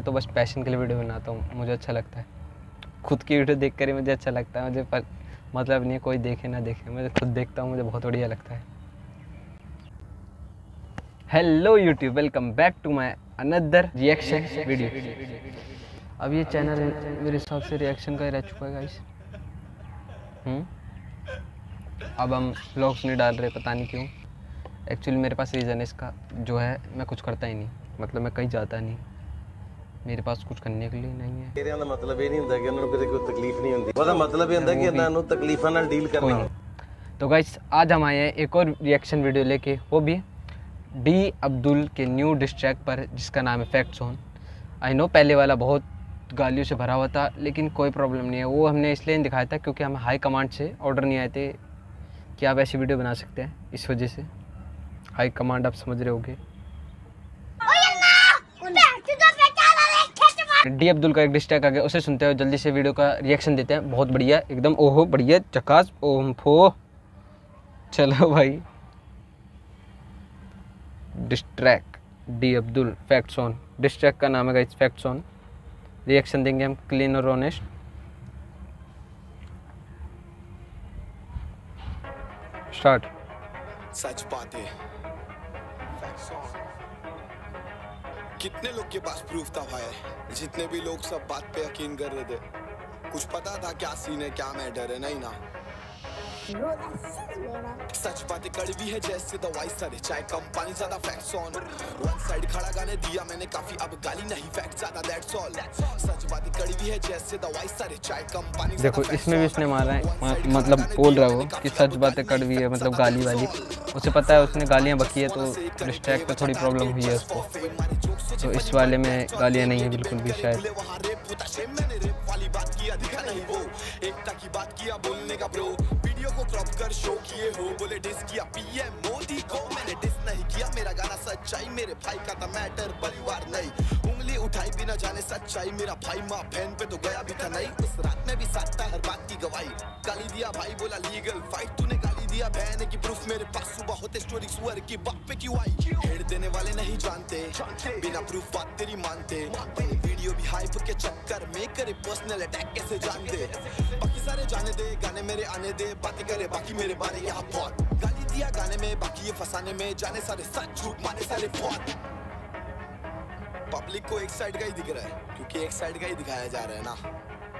तो बस पैशन के लिए वीडियो बनाता हूँ, मुझे अच्छा लगता है। खुद की वीडियो देख कर ही मुझे अच्छा लगता है। मुझे पर मतलब नहीं कोई देखे ना देखे, मुझे खुद देखता हूँ, मुझे बहुत बढ़िया लगता है। Hello YouTube, welcome back to my another reaction video. अब ये चैनल मेरे हिसाब से रिएक्शन का ही रह चुका है गाइस। अब हम व्लॉग्स नहीं डाल रहे, पता नहीं क्यों। एक्चुअली मेरे पास रीज़न है इसका, जो है मैं कुछ करता ही नहीं, मतलब मैं कहीं जाता नहीं, मेरे पास कुछ करने के लिए नहीं है। ਇਹਦਾ ਦਾ ਮਤਲਬ ਇਹ ਨਹੀਂ ਹੁੰਦਾ ਕਿ ਉਹਨਾਂ ਨੂੰ ਕਿਸੇ ਕੋਈ ਤਕਲੀਫ ਨਹੀਂ ਹੁੰਦੀ, ਉਹਦਾ ਮਤਲਬ ਇਹ ਹੁੰਦਾ ਕਿ ਇਹਨਾਂ ਨੂੰ ਤਕਲੀਫਾਂ ਨਾਲ ਡੀਲ ਕਰਨਾ। तो गाइस आज हम आए हैं एक और रिएक्शन वीडियो लेके, वो भी डी अब्दुल के न्यू डिस ट्रैक पर, जिसका नाम है फैक्ट जोन। आई नो पहले वाला बहुत गालियों से भरा हुआ था, लेकिन कोई प्रॉब्लम नहीं है। वो हमने इसलिए नहीं दिखाया था क्योंकि हमें हाई कमांड से ऑर्डर नहीं आए थे कि आप ऐसी वीडियो बना सकते हैं, इस वजह से। हाई कमांड आप समझ रहे होगे। डी अब्दुल का एक डिस ट्रैक आ गया, उसे सुनते हुए जल्दी से वीडियो का रिएक्शन देते हैं। बहुत बढ़िया एकदम, ओहो बढ़िया चकास ओम फो। चलो भाई, डिस ट्रैक डी Abdul fact zone, diss track का नाम है गाइस फैक्ट जोन। रिएक्शन देंगे हम क्लीन और ऑनेस्ट। स्टार्ट। सच बातें, कितने लोग के पास प्रूफ था भाई? जितने भी लोग सब बात पे यकीन कर रहे थे, कुछ पता था क्या सीन है, क्या मैटर है? नहीं ना। सच बातें कड़वी है जैसे दवाई, सारे चाय कम पानी ज्यादा, फैक्ट्स ऑन वन साइड खड़ा गाने दिया मैंने काफी, अब गाली नहीं फैक्ट ज्यादा, दैट्स ऑल। सच बातें कड़वी है जैसे दवाई, सारे चाय कम पानी। देखो इसमें भी इसने मारा है, मतलब बोल रहा हो कि सच बातें कड़वी है, मतलब गाली वाली। उसे पता है उसने गालियाँ बकी है, तो डिस ट्रैक पे थोड़ी प्रॉब्लम हुई है उसको, तो इस वाले में गालियाँ नहीं है बिल्कुल भी शायद। एकता की बात किया बोलने का ब्रो, वीडियो को क्रॉप कर शो किए हो, बोले डिस किया पीएम मोदी को, मैंने डिस नहीं किया, मेरा गाना सच्चाई, मेरे भाई का था मैटर, परिवार नहीं। उंगली उठाई बिना जाने सच्चाई, मेरा भाई माँ बहन पे तो गया भी था नहीं, उस रात में भी साथ था हर बात की गवाही। गाली दिया भाई बोला लीगल फाइट, तूने गाली दिया बहन की प्रूफ मेरे पास सुबह होते, स्टोरी सुअर की बात पे क्यों आई? हेड देने वाले नहीं जानते, बिना प्रूफ बात तेरी मानते, वीडियो भी हाइप के चक्कर में करे पर्सनल अटैक कैसे जानते? बाकी सारे जाने दे, गाने मेरे आने दे, बातें करे बाकी मेरे बारे यहाँ बहुत। गाली दिया गाने में, बाकी ये फंसाने में, जाने सारे सच झूठ माने सारे बहुत। पब्लिक को एक साइड का ही दिख रहा है, क्योंकि एक साइड का ही दिखाया जा रहा है ना।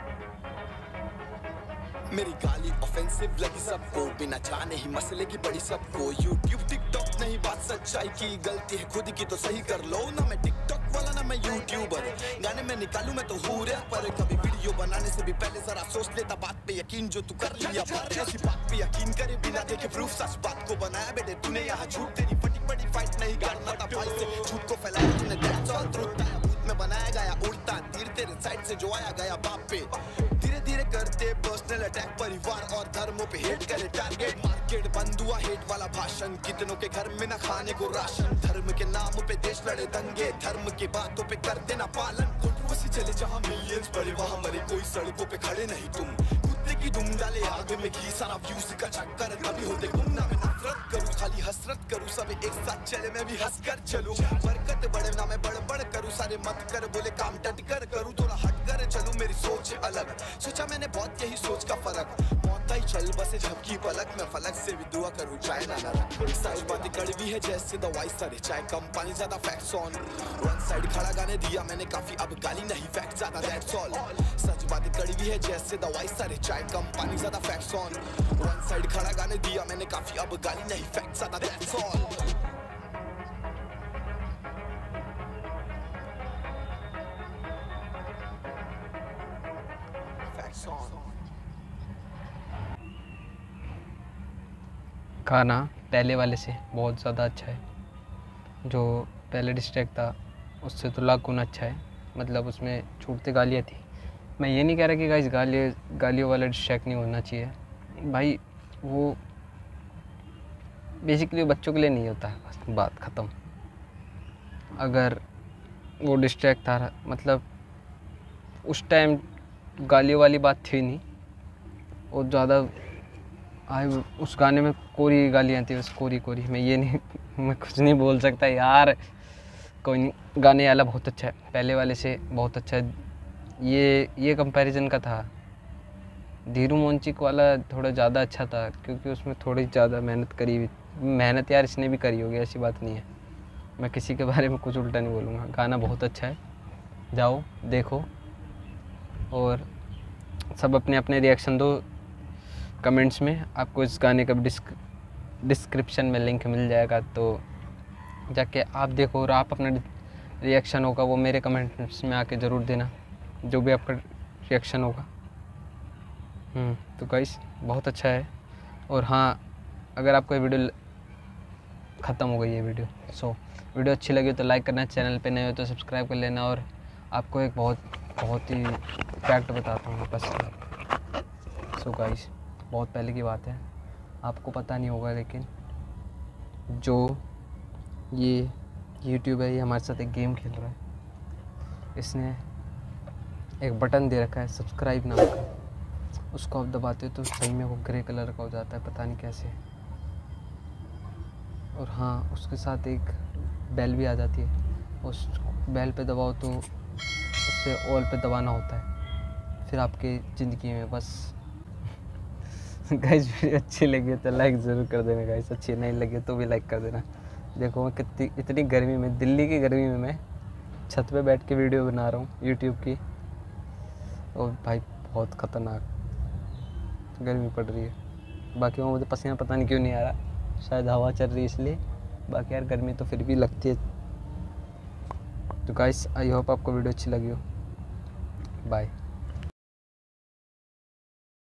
मेरी गाली ऑफेंसिव लगी सबको, बिना जाने ही मसले की पड़ी सबको। यूट्यूब टिकटॉक नहीं बात सच्चाई की, गलती है खुद की तो सही कर लो ना। मैं टिकटॉक वाला ना मैं यूट्यूबर, गाने में निकालूं मैं तो हूँ रैपर पर। कभी वीडियो बनाने से भी पहले जरा सोच लेता बात पे यकीन, जो तू कर लिया पर ऐसी बात पे यकीन करे बिना देखे प्रूफ, सच बात को बनाया बेटे तूने यहाँ झूठ, तेरी फटी फटी फाइट नहीं करना था भाई से, झूठ को फैलाया तूने, दैट्स ऑल ट्रूथ। भूत में बनाया गया उल्टा तीर, तेरे साइड से जो आया गया बाप पे, धीरे धीरे करते पर्सनल अटैक, परिवार और धर्मों पे हेट करे टारगेट। मार्केट बंद हुआ हेट वाला भाषण, कितनों के घर में ना खाने को राशन, धर्म के नाम पे देश लड़े दंगे, धर्म की बातों पे करते ना पालन। कंट्रोवर्सी चले जहाँ मिलियंस बड़े, वहाँ मरे कोई सड़कों पे खड़े नहीं तुम, कुत्ते की दुम डाले आगे में घी, सारा व्यूज का चक्कर तभी होते गुम। ना मैं नफरत करूँ खाली हसरत करूँ, सब एक साथ चले मैं भी हंस कर चलूँ, बरकत बड़े ना मैं बड़ करूँ, सारे मत कर बोले काम डट कर करूँ, थोड़ा हट कर चलूँ, मेरी सोच अलग, सोचा मैंने बहुत यही सोच का फर्क, मौत आई चल बसे झपकी पलक, मैं फलक से भी दुआ करूँ चाय ना रख। सच बातें कड़वी है जैसे दवाई, सारे चाय कम पानी ज्यादा, फैक्ट्स ऑन वन साइड खड़ा गाने दिया मैंने काफी, अब गाली नहीं फैक्ट ज्यादा, दैट्स ऑल। सच बातें कड़वी है जैसे दवाई, सारे चाय कम पानी ज्यादा, फैक्ट्स ऑन वन साइड खड़ा गाने दिया मैंने काफी, अब गाली नहीं फैक्ट ज्यादा, दैट्स ऑल। Facts on. गाना पहले वाले से बहुत ज़्यादा अच्छा है, जो पहले डिस ट्रैक था उससे तो लाख गुना अच्छा है, मतलब उसमें छूटते गालियाँ थी। मैं ये नहीं कह रहा कि गाइस गालियों वाला डिस ट्रैक नहीं होना चाहिए भाई, वो बेसिकली बच्चों के लिए नहीं होता है, बस बात ख़त्म। अगर वो डिस ट्रैक था, मतलब उस टाइम गालियों वाली बात थी नहीं, और ज़्यादा उस गाने में कोरी गालियाँ थी, बस कोरी। मैं ये नहीं मैं कुछ नहीं बोल सकता यार, कोई नहीं, गाने वाला बहुत अच्छा है, पहले वाले से बहुत अच्छा है। ये कंपैरिजन का था। धीरू मोंचिक वाला थोड़ा ज़्यादा अच्छा था क्योंकि उसमें थोड़ी ज़्यादा मेहनत करी हुई। मेहनत यार इसने भी करी होगी, ऐसी बात नहीं है। मैं किसी के बारे में कुछ उल्टा नहीं बोलूँगा। गाना बहुत अच्छा है, जाओ देखो और सब अपने अपने रिएक्शन दो कमेंट्स में। आपको इस गाने का डिस्क्रिप्शन में लिंक मिल जाएगा, तो जाके आप देखो और आप अपना रिएक्शन होगा वो मेरे कमेंट्स में आके ज़रूर देना, जो भी आपका रिएक्शन होगा। तो गाइस बहुत अच्छा है। और हाँ, अगर आपको ये वीडियो ख़त्म हो गई है वीडियो, वीडियो अच्छी लगी तो लाइक करना, चैनल पे नए हो तो सब्सक्राइब कर लेना। और आपको एक बहुत ही फैक्ट बताता हूँ बस। गाइस बहुत पहले की बात है, आपको पता नहीं होगा, लेकिन जो ये यूट्यूब है ये हमारे साथ एक गेम खेल रहा है। इसने एक बटन दे रखा है सब्सक्राइब नाम का, उसको आप दबाते हो तो सही में वो ग्रे कलर का हो जाता है, पता नहीं कैसे। और हाँ, उसके साथ एक बेल भी आ जाती है, उस बेल पे दबाओ तो उससे ऑल पे दबाना होता है, फिर आपके ज़िंदगी में बस। गाइस वीडियो अच्छी लगी तो लाइक ज़रूर कर देना गाइस, अच्छी नहीं लगी तो भी लाइक कर देना। देखो मैं इतनी गर्मी में, दिल्ली की गर्मी में मैं छत पे बैठ के वीडियो बना रहा हूँ यूट्यूब की, और भाई बहुत ख़तरनाक गर्मी पड़ रही है। बाकी वो मुझे पसीना पता नहीं क्यों नहीं आ रहा, शायद हवा चल रही है इसलिए। बाकी यार गर्मी तो फिर भी लगती है। तो गाइस आई होप आपको वीडियो अच्छी लगी हो। बाय।